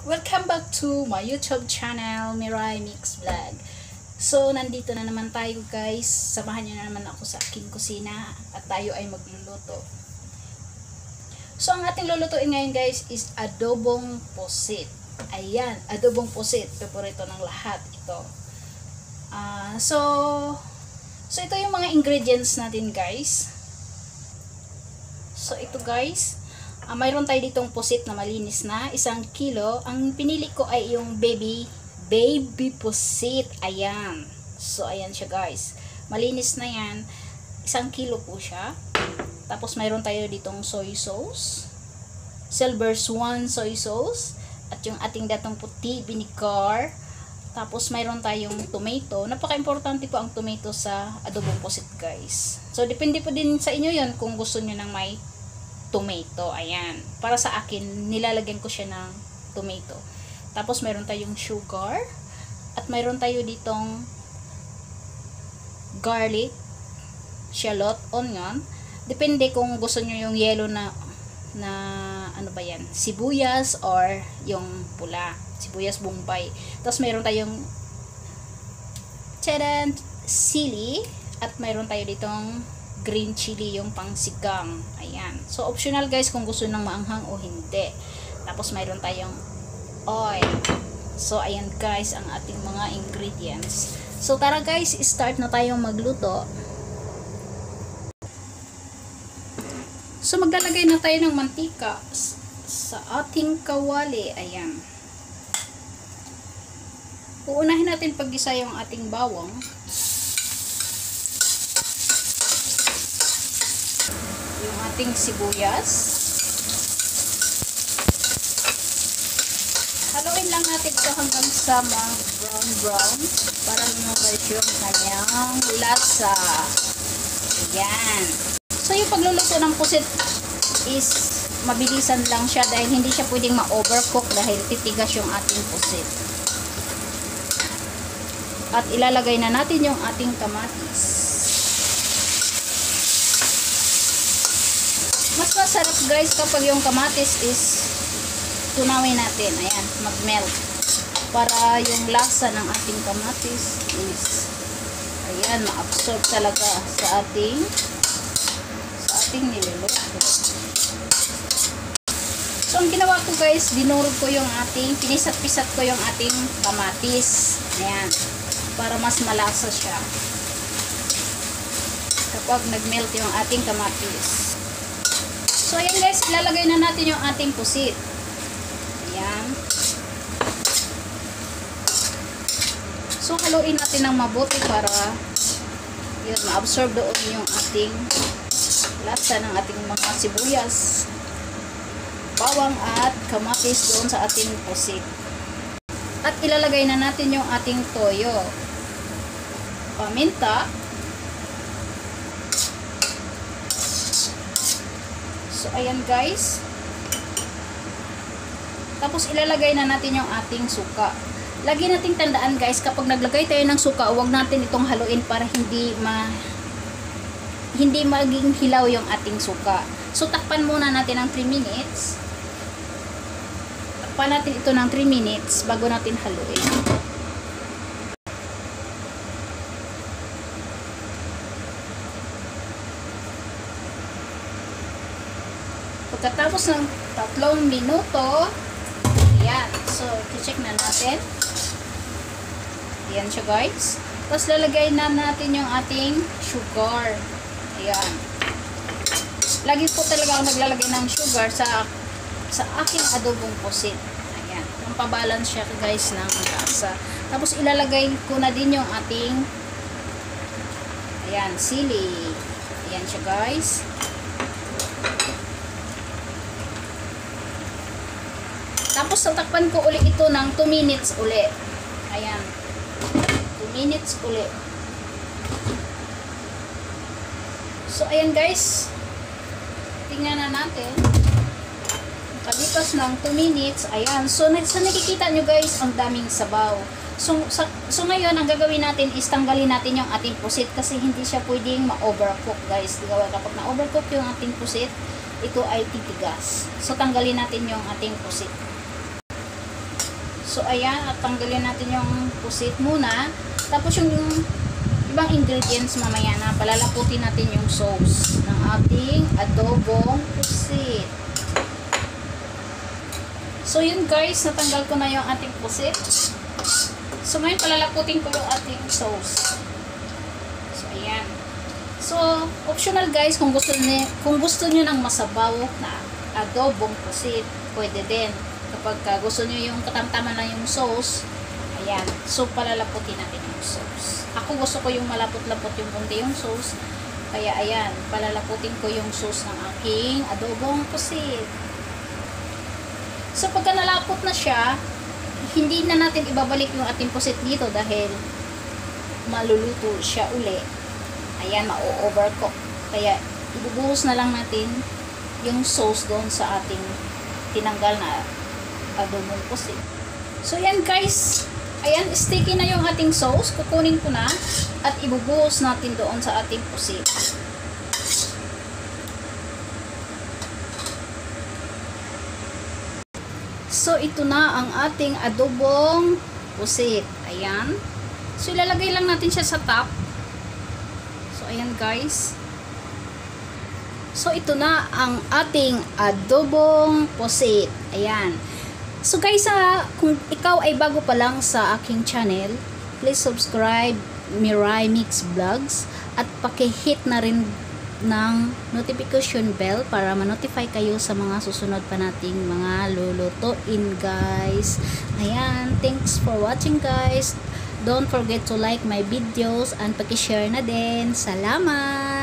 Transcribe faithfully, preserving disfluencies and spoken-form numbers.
Welcome back to my YouTube channel, Mirai Mix Vlog. So, nandito na naman tayo guys. Samahan niyo na naman ako sa aking kusina at tayo ay magluluto. So, ang ating lulutuin ngayon guys is adobong pusit. Ayan, adobong pusit. Paborito ng lahat ito. Uh, so, so ito yung mga ingredients natin guys. So, ito guys. Uh, mayroon tayo ditong pusit na malinis na, isang kilo. Ang pinili ko ay yung baby, baby pusit. Ayan. So, ayan siya guys. Malinis na yan. Isang kilo po siya. Tapos, mayroon tayo ditong soy sauce. Silver Swan soy sauce. At yung ating datong puti, vinegar. Tapos, mayroon tayong tomato. Napaka-importante po ang tomato sa adobong pusit guys. So, depende po din sa inyo yon kung gusto nyo ng may tomato. Ayan. Para sa akin, nilalagyan ko siya ng tomato. Tapos, mayroon tayong sugar. At mayroon tayo ditong garlic, shallot, onion. Depende kung gusto nyo yung yellow na, na ano ba yan? Sibuyas or yung pula. Sibuyas bombay. Tapos, mayroon tayong charan, sili. At mayroon tayo ditong green chili, yung pangsigang. Ayan. So, optional guys kung gusto nang maanghang o hindi. Tapos, mayroon tayong oil. So, ayan guys, ang ating mga ingredients. So, tara guys, start na tayong magluto. So, maglalagay na tayo ng mantika sa ating kawali. Ayan. Uunahin natin paggisa yung ating bawang. Yung ating sibuyas. Haluin lang natin ito hanggang sa brown brown para lumabas yung kanyang lasa. Ayan. So, yung pagluluto ng pusit is mabilisan lang siya dahil hindi siya pwedeng ma-overcook dahil titigas yung ating pusit. At ilalagay na natin yung ating kamatis. Mas masarap guys kapag yung kamatis is tunawin natin. Ayan, mag-melt. Para yung lasa ng ating kamatis is ayan, ma-absorb talaga sa ating sa ating niluluto. So, ang ginawa ko guys, dinurog ko yung ating, pinisat-pisat ko yung ating kamatis. Ayan, para mas malasa siya. Kapag nag-melt yung ating kamatis. So, ayan guys, ilalagay na natin yung ating pusit. Ayan. So, haluin natin ng mabuti para yun, ma-absorb doon yung ating lasa ng ating mga sibuyas, bawang at kamatis doon sa ating pusit. At ilalagay na natin yung ating toyo, paminta. So, ayan guys. Tapos, ilalagay na natin yung ating suka. Lagi nating tandaan guys, kapag naglagay tayo ng suka, huwag natin itong haluin para hindi ma hindi maging hilaw yung ating suka. So, takpan muna natin ng three minutes. Takpan natin ito ng three minutes bago natin haluin. Pagkatapos ng tatlong minuto, ayan. So, i-check na natin. Ayan siya guys. Tapos, lalagay na natin yung ating sugar. Ayan. Lagi po talaga ako naglalagay ng sugar sa sa aking adobong pusit. Ayan. Pampabalance siya guys ng lasa. Tapos, ilalagay ko na din yung ating ayan, sili. Ayan siya guys. Tapos, tatakpan ko uli ito ng two minutes uli. Ayan. two minutes uli. So, ayan guys. Tingnan na natin. Pagkalipas ng two minutes, ayan. So, sa nakikita nyo guys, ang daming sabaw. So, sa, so ngayon, ang gagawin natin is tanggalin natin yung ating pusit kasi hindi siya pwedeng ma-overcook guys. Kapag na-overcook yung ating pusit, ito ay titigas. So, tanggalin natin yung ating pusit. So, ayan, at tanggalin natin yung pusit muna. Tapos yung, yung ibang ingredients mamaya na palalaputin natin yung sauce ng ating adobong pusit. So, yun guys, natanggal ko na yung ating pusit. So, ngayon palalaputin ko yung ating sauce. So, ayan. So, optional guys, kung gusto niyo, kung gusto niyo ng masabaw na adobong pusit, pwede din. Kapag uh, gusto niyo yung katamtaman lang yung sauce, ayan. So, palalaputin natin yung sauce. Ako gusto ko yung malapot-lapot yung konti yung sauce. Kaya, ayan, palalaputin ko yung sauce ng aking adobong pusit. So, pagka nalapot na siya, hindi na natin ibabalik yung ating pusit dito dahil maluluto siya uli. Ayan, ma-overcook. Kaya, ibubuhos na lang natin yung sauce doon sa ating tinanggal na adobong pusit. So, yan guys. Ayan, sticky na yung ating sauce. Kukunin ko na at ibubuhos natin doon sa ating pusit. So, ito na ang ating adobong pusit. Ayan. So, ilalagay lang natin siya sa top. So, ayan guys. So, ito na ang ating adobong pusit. Ayan. So, guys, ah, kung ikaw ay bago pa lang sa aking channel, please subscribe Mirai Mix Vlogs at paki-hit na rin ng notification bell para ma-notify kayo sa mga susunod pa nating mga lulutuin guys. Ayan, thanks for watching guys. Don't forget to like my videos and paki-share na din. Salamat!